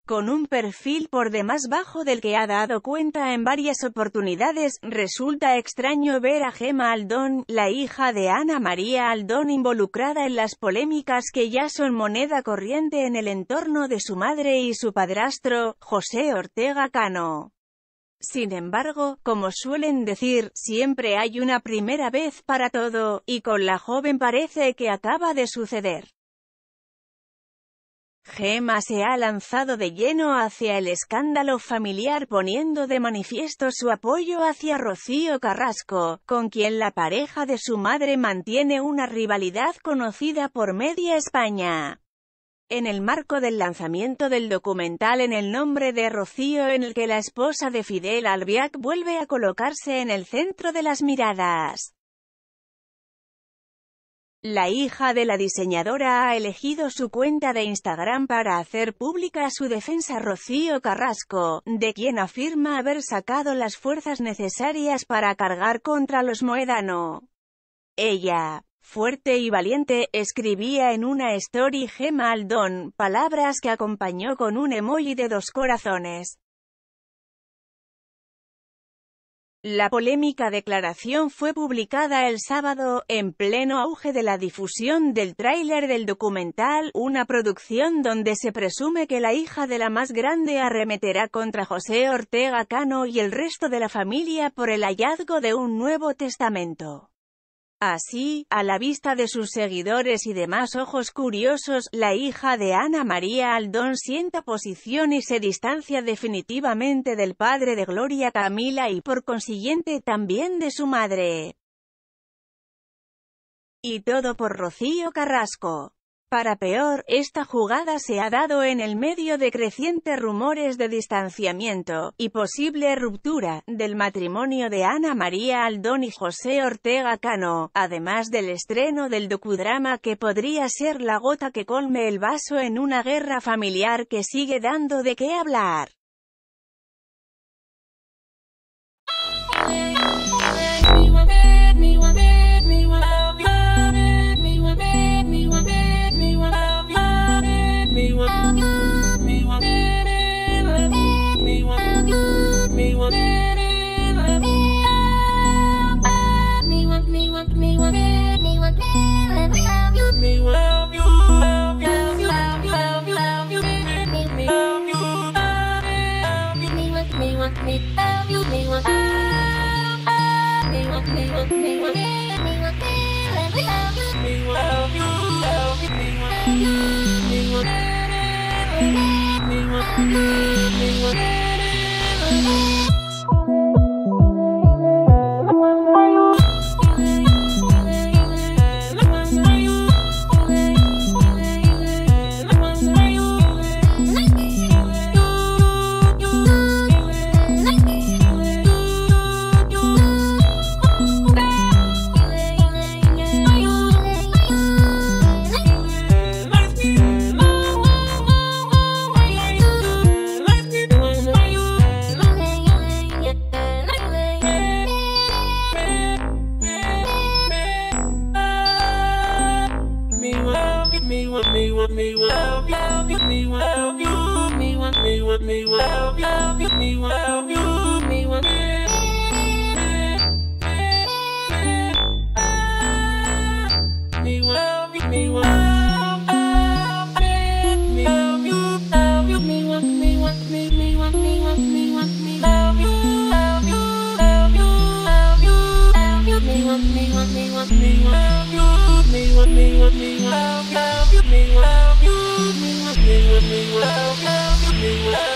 con un perfil por demás bajo del que ha dado cuenta en varias oportunidades. Resulta extraño ver a Gemma Aldón, la hija de Ana María Aldón, involucrada en las polémicas que ya son moneda corriente en el entorno de su madre y su padrastro, José Ortega Cano. Sin embargo, como suelen decir, siempre hay una primera vez para todo, y con la joven parece que acaba de suceder. Gemma se ha lanzado de lleno hacia el escándalo familiar, poniendo de manifiesto su apoyo hacia Rocío Carrasco, con quien la pareja de su madre mantiene una rivalidad conocida por media España. En el marco del lanzamiento del documental En el nombre de Rocío, en el que la esposa de Fidel Albiac vuelve a colocarse en el centro de las miradas. La hija de la diseñadora ha elegido su cuenta de Instagram para hacer pública su defensa. Rocío Carrasco, de quien afirma haber sacado las fuerzas necesarias para cargar contra los Mohedano. Ella, fuerte y valiente, escribía en una story Gemma Aldón, palabras que acompañó con un emoji de 2 corazones. La polémica declaración fue publicada el sábado, en pleno auge de la difusión del tráiler del documental, una producción donde se presume que la hija de la más grande arremeterá contra José Ortega Cano y el resto de la familia por el hallazgo de un Nuevo Testamento. Así, a la vista de sus seguidores y demás ojos curiosos, la hija de Ana María Aldón sienta posición y se distancia definitivamente del padre de Gloria Camila y por consiguiente también de su madre. Y todo por Rocío Carrasco. Para peor, esta jugada se ha dado en el medio de crecientes rumores de distanciamiento, y posible ruptura, del matrimonio de Ana María Aldón y José Ortega Cano, además del estreno del docudrama que podría ser la gota que colme el vaso en una guerra familiar que sigue dando de qué hablar. Me